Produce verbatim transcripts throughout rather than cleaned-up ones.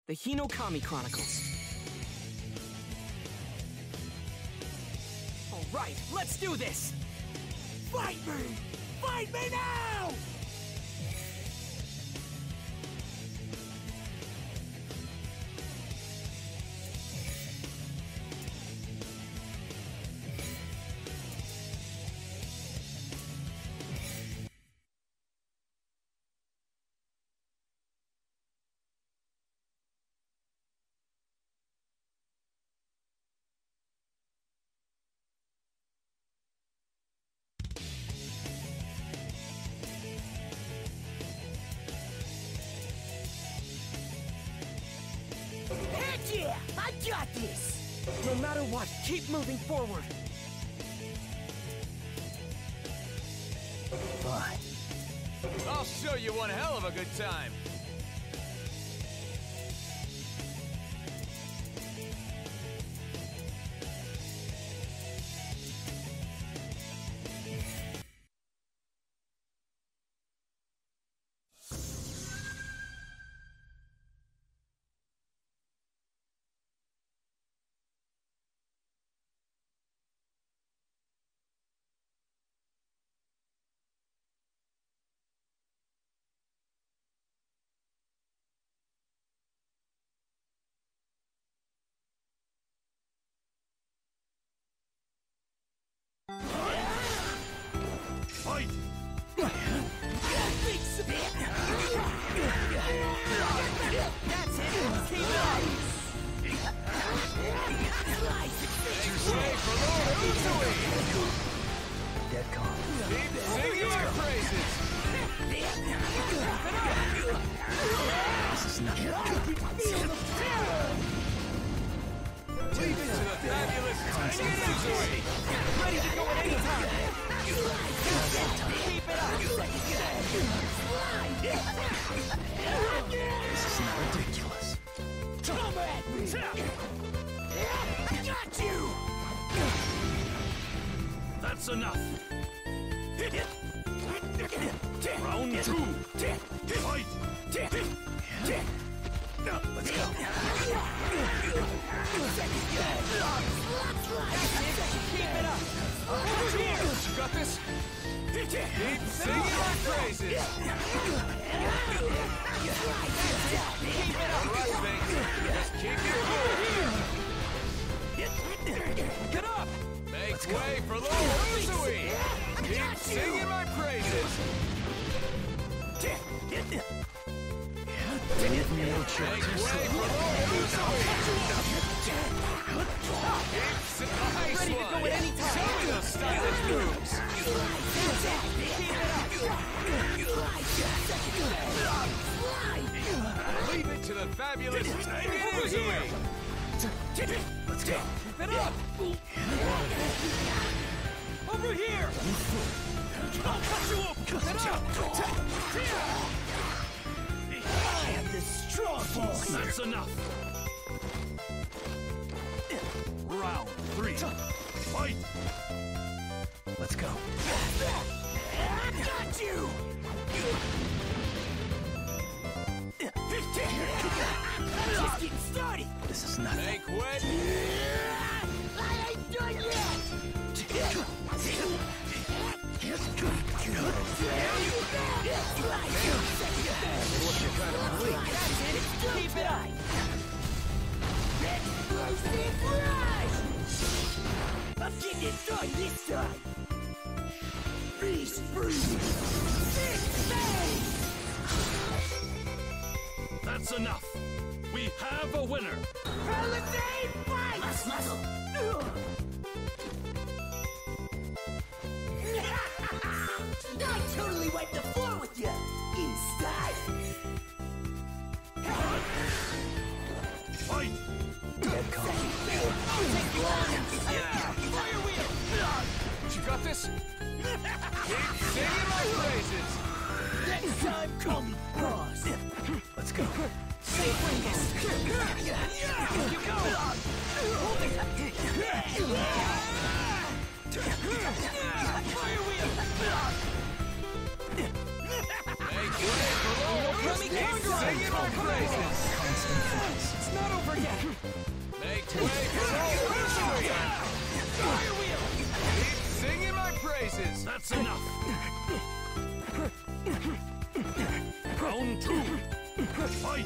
The Hinokami Chronicles. All right, let's do this! Fight me! Fight me now! Heck yeah! I got this! No matter what, keep moving forward! Fine. I'll show you one hell of a good time! Fight! That's it! Keep it up! Dead calm. Keep singing your praises! This is not Leave it to the fabulous Tiny Uzui! Ready to go at any time! Keep it up! This is not ridiculous. Come at me! Got you! That's enough. Round two. Fight. Let's go. Keep it up! Over here! You got this? Keep singing your praises! Keep it up! Alright, baby. Just keep your cool here! Get up! Make way for little Uzui! Keep singing my praises! No Make choice. way for little Uzui! Keep singing nice Ready to go one! at any time. Show me those stylish moves! Keep it up! Leave it to the fabulous Tiny Uzui! Let's go. Keep it up! Over here! I'll cut you up! Keep it up! I am the strong force! That's enough. Round three. Fight. Let's go. Got you! Just getting started! This is nothing. Make way! I ain't done yet! Keep it up! Explosive rush! I'm getting it done this time! Beast breeze! Big face! That's enough. We have a winner. Paladin fight! Muscle, muscle! I totally wiped the floor with you! In style! Fight. Dead calm. I'll take you on! Fire wheel! You got this? Keep singing my praises! Next time, call me boss! Let's go. Safe wings! Here you go! Fire wheel! Make way for little Uzui! Keep singing my praises! Constant fight. death. Make way for Lord Usui! Fire wheel! Keep singing my praises! That's enough. Round two. Fight.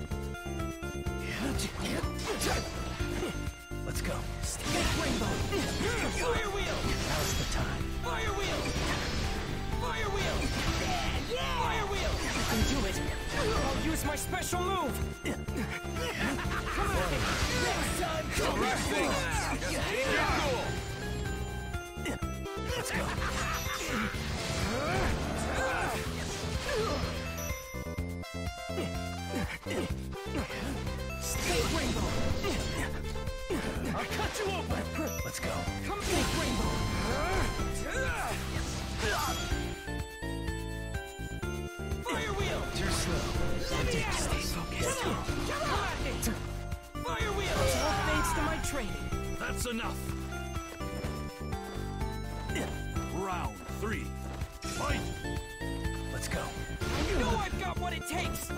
Let's go. Make rainbow! Fire wheel! Now's the time. Fire wheel! Fire wheel! Yeah, yeah! Fire wheel! You can do it! I'll use my special move! Come on! Next time, come Rough things! Just keep your cool! Let's go. Make rainbow! I'll cut you open. Let's go. Come make rainbow! Fire wheel! Too slow. Let me out! Stay focused. Come on! Fire wheel! All thanks to my training. That's enough. Round three. Fight. Let's go. You know I've got what it takes!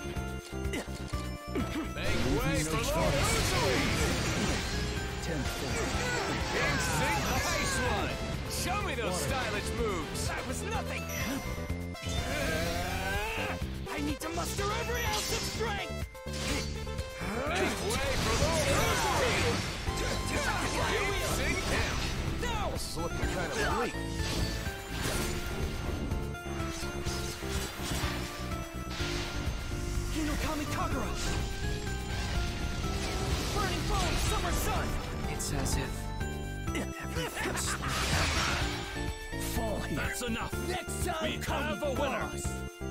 Make way for Lord Usui! Ten four. King Sing the ice one! Show me those stylish moves! That was nothing! I need to muster every ounce of strength! Make way for Lord Usui! Fire Keep wheel! singing him! No! This is looking kind of weak. Hinokami Kagura! Burning Bone, Summer Sun! It's as if everything slowed down. Fall here. That's enough. Next time, We have a winner. boss.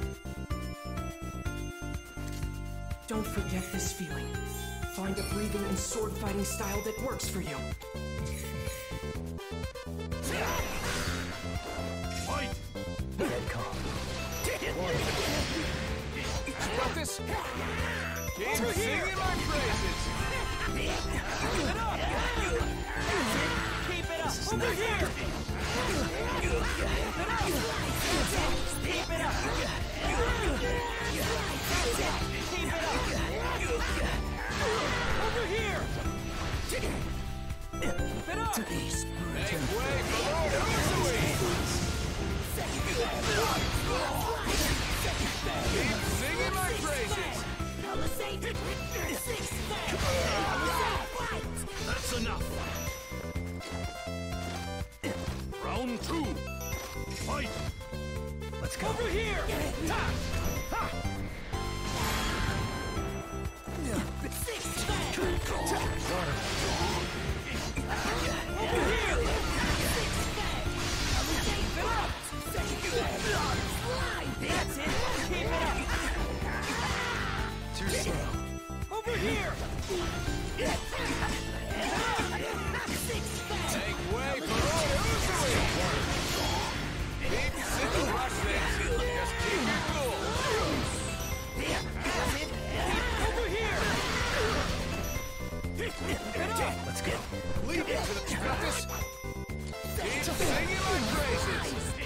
Don't forget this feeling. Find a breathing and sword fighting style that works for you. Fight. Dead calm. Got this? Keep singing my praises! Keep it up! Keep it up! Over here! Keep it up! Keep it up! Keep it up! Over here! Keep it up! Make way for Lord Usui! Keep singing my praises! That's enough. Round two. Fight. Let's go. Over here! Ha! Ha! Over here! Keep it up! That's it! Keep it up! Too slow. Over here! Make way for Lord Usui! Keep singing rush things! Just keep your cool! That's it! Over here! Get up! Let's go. Lead into the... You got this? Keep singing my praises!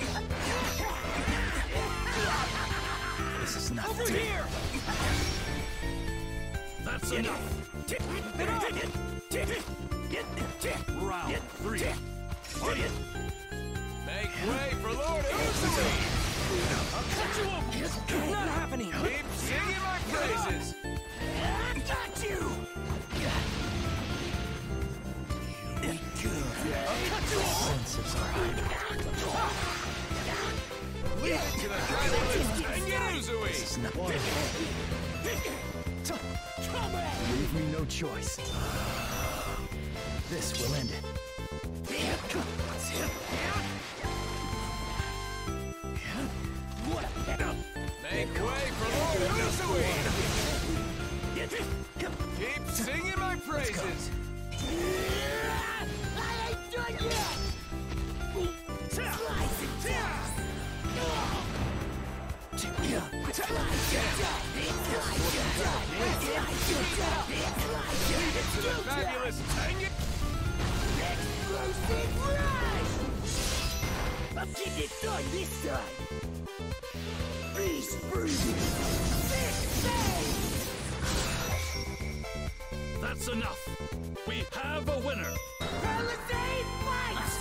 This is nothing. Over here! That's enough. Get up! Round three. Fight. Make way for Lord Usui! I'll cut you open. Not happening! Keep singing my praises! Got you! Senses are hiding. Lead into the fabulous Tengen Uzui! This is not. Leave me no choice. This will end it. Make way for Lord Usui! Keep singing my praises! I ain't done yet! Slice and dice! Lead into the fabulous Tengen... Explosive rush! I'll get it done this time! Beast breathing! Six phase! That's enough. We have a winner. Palisade fight!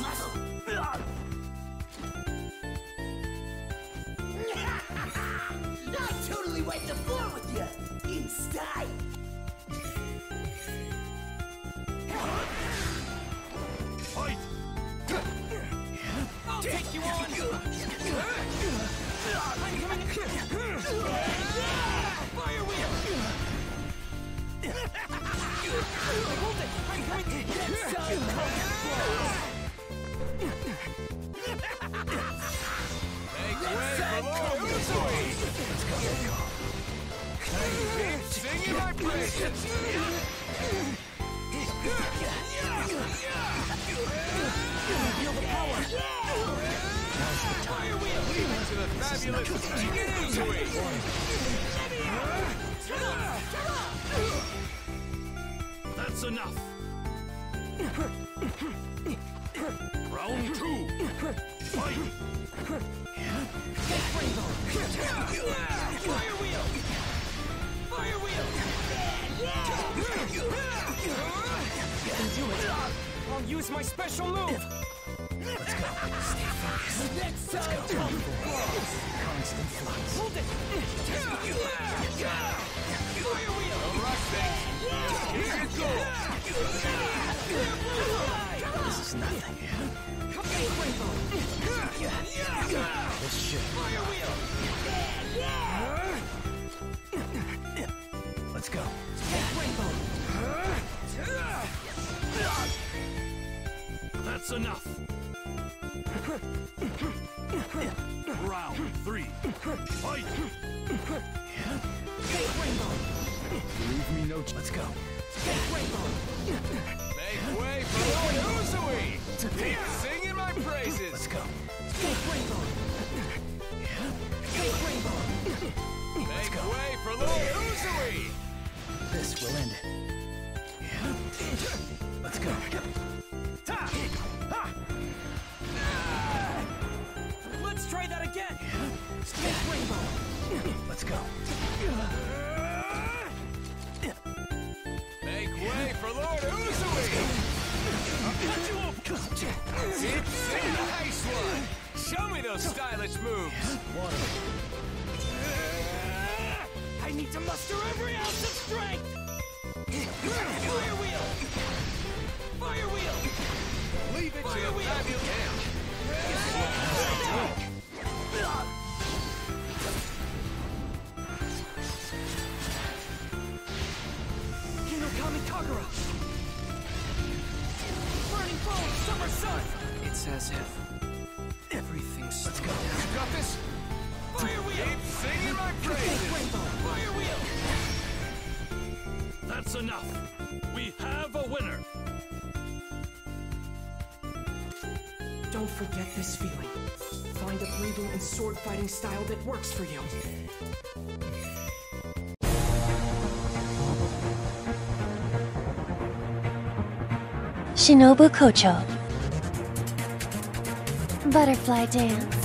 I totally wiped the floor with you! In style! Fight! I'll take you on! I'm coming! Fire wheel! Hold it! I'm coming to get some! Make way for Lord Uzui! Let's go, let's go. Keep singing my praises! Feel the power! Fire wheel! To the fabulous King Uzui! That's enough. Round two. Fight! Take Rainbow! Fire wheel! Fire wheel! You can do it! I'll use my special move! Let's go. Stay focused. Next time! Constant flux. Hold it! Fire wheel! Rush things! Keep it cool! This is nothing. Take Rainbow! This should. Fire wheel! Let's go. Take Rainbow! That's enough. Round three. Fight! Take Rainbow! Leave me no. Let's go. Take Rainbow! Make way for Lord Uzui! Keep singing my praises! Let's go. Take Rainbow! Take Rainbow! Make way for Lord Uzui! This will end it. Let's go. Let's try that again! Take Rainbow! Let's go. Make way for Lord Uzui! Keep singing the nice one! Show me those stylish moves! Water. I need to muster every ounce of strength! Fire wheel! Fire wheel! Leave it to Fire the wheel! fabulous... Hinokami Kagura! Burning Bone, Summer Sun! It's as if everything's. Let's go. You got this? Fire wheel! Keep singing my Take praises! Rainbow! Fire wheel! That's enough. We have a winner. Don't forget this feeling. Find a breathing and sword fighting style that works for you. Shinobu Kocho. Butterfly Dance.